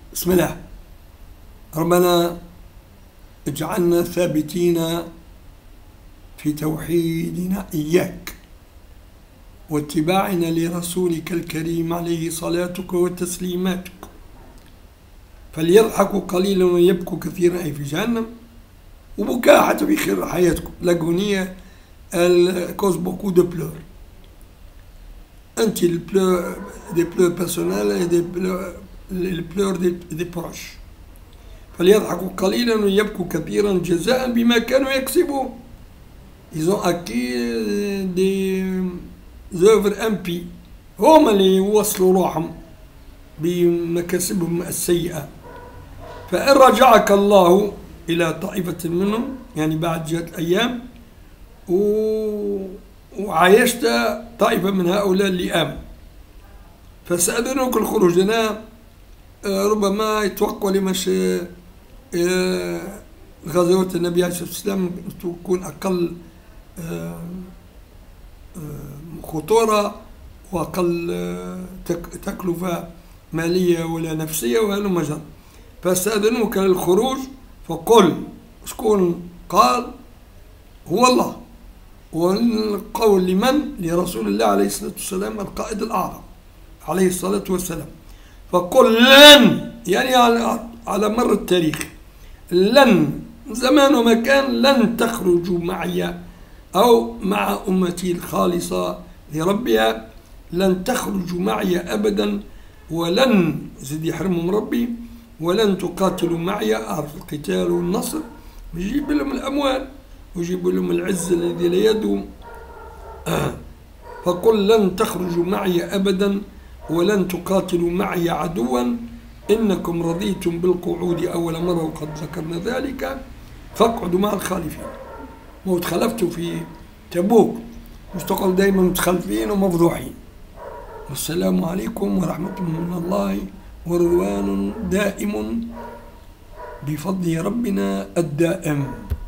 بسم الله. ربنا اجعلنا ثابتين في توحيدنا إياك واتباعنا لرسولك الكريم عليه صلاتك وتسليماتك. فليضحكوا قليلا ويبكوا كثيرا، أي في جهنم، وبكاء حتى في خير حياتكم. الأغنية elle cause beaucoup de pleurs. Un il pleure des pleurs personnels et les pleurs des proches. فليضحكوا قليلا ويبكوا كثيرا جزاء بما كانوا يكسبون. Ils ont acquis des œuvres impies. هم اللي يوصلوا روحهم بمكاسبهم السيئة. فإن رجعك الله إلى طائفة منهم، يعني بعد جاءت أيام وعايشت طائفة من هؤلاء اللي آمنوا، فسأذنوك الخروج. أنا ربما يتوقع لمش غزوات النبي عليه الصلاة والسلام تكون أقل خطورة وأقل تكلفة مالية ولا نفسية وهلم جرى. فاستأذنوك للخروج فقل. شكون قال؟ هو الله. والقول لمن؟ لرسول الله عليه الصلاة والسلام القائد الأعظم عليه الصلاة والسلام. فقل لن، يعني على مر التاريخ، لن زمان ومكان، لن تخرجوا معي أو مع أمتي الخالصة لربها، لن تخرجوا معي أبدا، ولن زد يحرمهم ربي، ولن تقاتلوا معي. أعرف القتال والنصر، ويجيب لهم الأموال ويجيب لهم العز الذي لا يدوم. فقل لن تخرجوا معي أبدا ولن تقاتلوا معي عدوا إنكم رضيتم بالقعود أول مرة وقد ذكرنا ذلك فاقعدوا مع الخالفين. وتخلفتوا في تبوك، مش تقول دايما متخلفين ومفضوحين. والسلام عليكم ورحمة من الله ورضوان دائم بفضل ربنا الدائم.